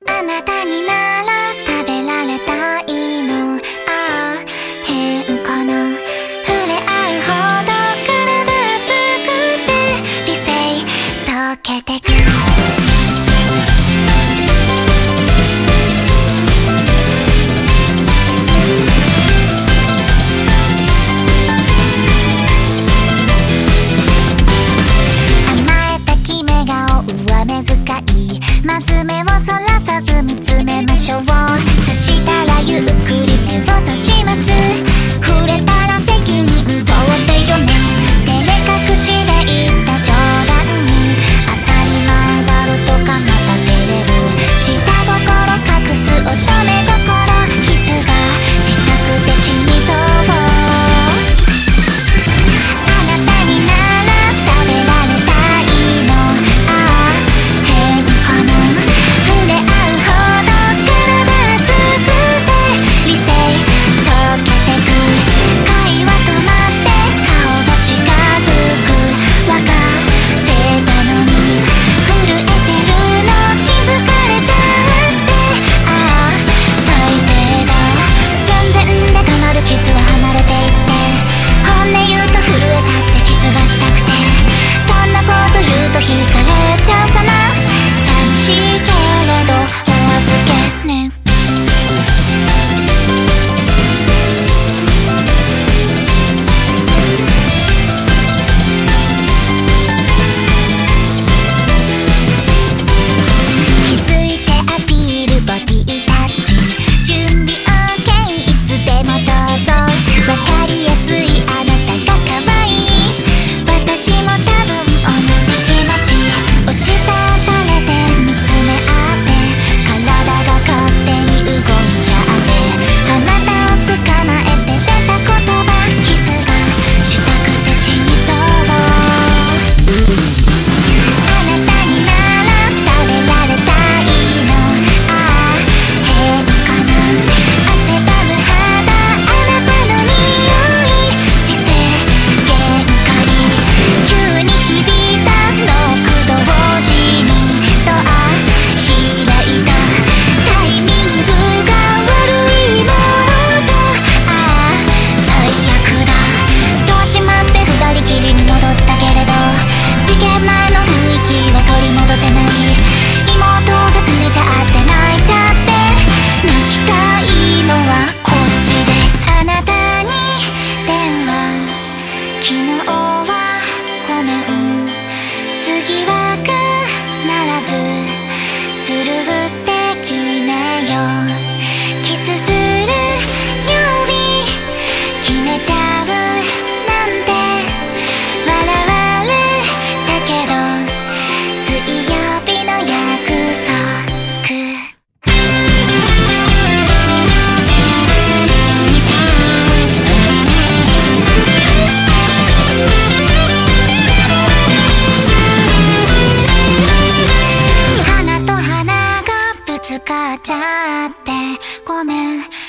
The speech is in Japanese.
あなたになら食べられたいの。ああ変かな。触れ合うほど体熱くて理性溶けてく。甘えた決め顔上目遣い、まず目をそらさず見つめましょう。そしたらゆっくり目を閉じます。触れたら責任問うてよね。照れ隠しで言った冗談に当たり前だろとかまた照れる。下心隠す乙女心、キスがしたくて死にそう。あなたになら食べられたいの。ああ変かな。触れ合うほど体熱くて理性溶けてく。会話止まって顔が近づく。わかってたのに震えてるの気づかれちゃって。ああ最低だ。寸前で止まるキスは離れていって、本音言うと震えたってキスがしたくて。そんなこと言うと惹かれちゃうかな。寂しいけれどお預けね。気づいてアピールボディタッチ、準備 OK いつでもどうぞ。わかりやすいあなたが可愛い。私も多分同じ気持ち。押し出されて見つめ合って、体が勝手に動いちゃって、あなたを捕まえて出た言葉、キスがしたくて死にそう。あなたになら食べられたいの。ああ変かな。汗ばむ肌、あなたの匂い、姿勢限界。急に響いたノック同時にドア開いた。タイミングが悪いモード。ああ最悪だ。ドア閉まって二人きりに戻ったけれど、事件前の雰囲気は取り戻せない。妹が拗ねちゃって泣いちゃって、泣きたいのはこっちです。あなたに電話、昨日はごめん、次は必ずスルーって決めよう。キスする曜日決めちゃうなんて笑われたけど、水曜日の約束。花と花がぶつかっちゃってごめん。